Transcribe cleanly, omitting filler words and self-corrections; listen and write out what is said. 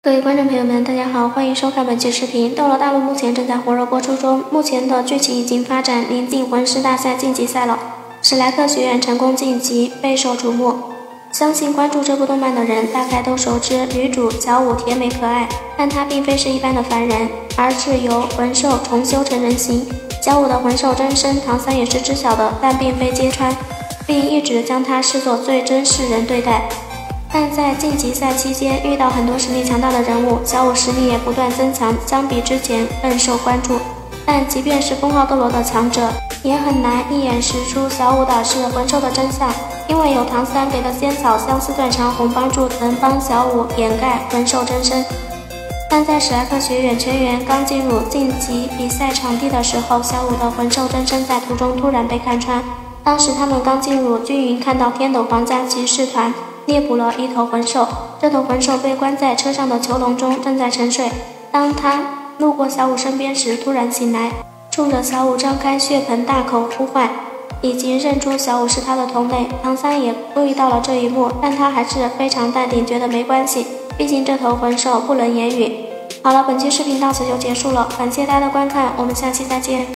各位观众朋友们，大家好，欢迎收看本期视频。《斗罗大陆》目前正在火热播出中，目前的剧情已经发展临近魂师大赛晋级赛了，史莱克学院成功晋级，备受瞩目。相信关注这部动漫的人大概都熟知女主小舞甜美可爱，但她并非是一般的凡人，而是由魂兽重修成人形。小舞的魂兽真身唐三也是知晓的，但并非揭穿，并一直将她视作最真世人对待。但在晋级赛期间遇到很多实力强大的人物，小舞实力也不断增强，相比之前更受关注。但即便是封号斗罗的强者，也很难一眼识出小舞导师魂兽的真相，因为有唐三给的仙草相思断肠红帮助，能帮小舞掩盖魂兽真身。但在史莱克学院全员刚进入晋级比赛场地的时候，小舞的魂兽真身在途中突然被看穿。当时他们刚进入军营，看到天斗皇家骑士团猎捕了一头魂兽，这头魂兽被关在车上的囚笼中，正在沉睡。当他路过小舞身边时，突然醒来，冲着小舞张开血盆大口呼唤，已经认出小舞是他的同类。唐三也注意到了这一幕，但他还是非常淡定，觉得没关系，毕竟这头魂兽不能言语。好了，本期视频到此就结束了，感谢大家的观看，我们下期再见。